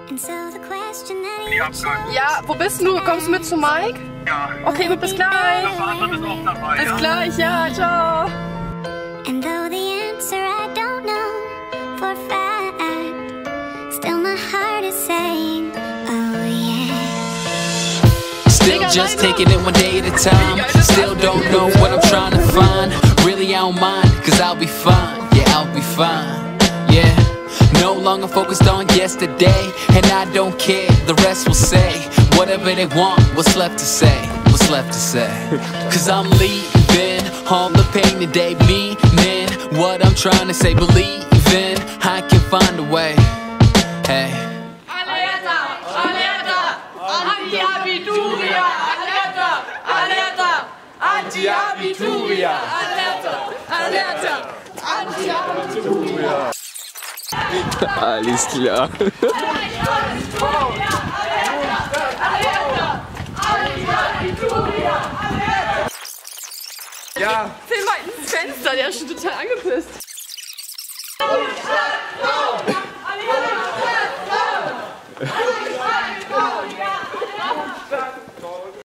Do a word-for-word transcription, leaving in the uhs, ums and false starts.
Ja, wo bist du? Kommst du mit zu Mike? Ja. Okay, gut, bis gleich. Ist auch dabei, bis ja? gleich, ja, ciao. And though the answer I don't know for a fact, still my heart is saying, oh yeah. Still just taking it one day at a time. Still don't know what I'm trying to find. Really I don't mind, cause I'll be fine. Yeah, I'll be fine. Yeah. No longer focused on yesterday, and I don't care, the rest will say whatever they want, what's left to say, what's left to say. Cause I'm leaving all the pain today, meaning what I'm trying to say, believing I can find a way. Hey. Alerta! Alerta! Anti-Abituria! Alerta! Alerta! Anti-Abituria! Alerta! Alerta! Anti-Abituria! Alles klar. Ja. Film mal ins Fenster, der ist schon total angepisst. Alias,